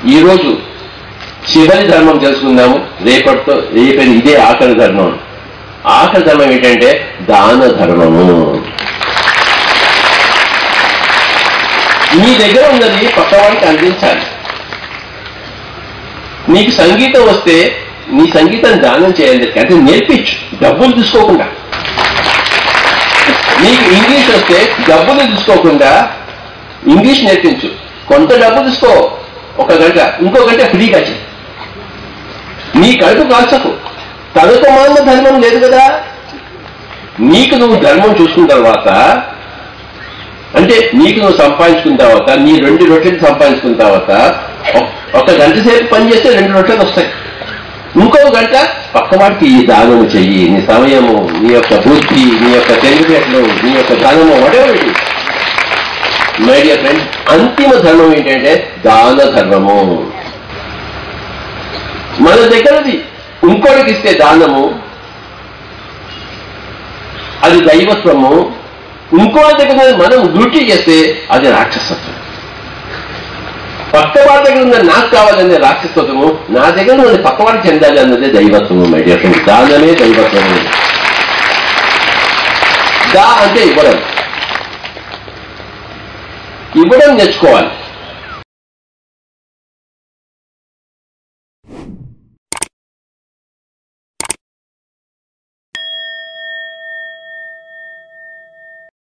ఈరోజు చివరి ధర్మం తెలుసుకుందాము. రేపటితో ఇదే ఆఖరి ధర్మం. ఆఖరి ధర్మం ఏంటంటే దాన ధర్మము. నీ దగ్గర ఉన్నది పక్కవాడికి అందించాలి. నీకు సంగీతం వస్తే నీ సంగీతం దానం చేయాలి, అంటే నేర్పించు, డబ్బులు తీసుకోకుండా. నీకు ఇంగ్లీష్ వస్తే డబ్బులు తీసుకోకుండా ఇంగ్లీష్ నేర్పించు. కొంత డబ్బు తీసుకో, 1 గంట, ఇంకో గంట ఫ్రీగా చేయి. నీ కడుపు కాల్చకు. తనకు మాన్న ధర్మం లేదు కదా. నీకు నువ్వు ధర్మం చూసుకున్న తర్వాత, అంటే నీకు నువ్వు సంపాదించుకున్న తర్వాత, నీ 2 రొట్టెలు సంపాదించుకున్న తర్వాత 1 గంట సేపు పని చేస్తే 2 రొట్టెలు వస్తాయి. ఇంకో గంట పక్కవాడికి ఈ దానము చెయ్యి. నీ సమయము, నీ యొక్క బుద్ధి, నీ యొక్క తెలివితేటలు, నీ యొక్క ధనము, whatever. మై డియర్ ఫ్రెండ్, అంతిమ ధర్మం ఏంటంటే దాన ధర్మము. మన దగ్గరది ఇంకోటికి ఇస్తే దానము, అది దైవత్వము. ఇంకోటి దగ్గర మనం డ్యూటీ చేస్తే అది రాక్షసత్వం. పక్కవాడి దగ్గర ఉన్న నాకు కావాలనే రాక్షసత్వము, నా దగ్గర ఉన్నది పక్కవాడికి చెందాలి అన్నదే దైవత్వము. మై డియర్ ఫ్రెండ్, దానమే దైవత్వము. దా అంటే ఇవ్వడం నేర్చుకోవాలి.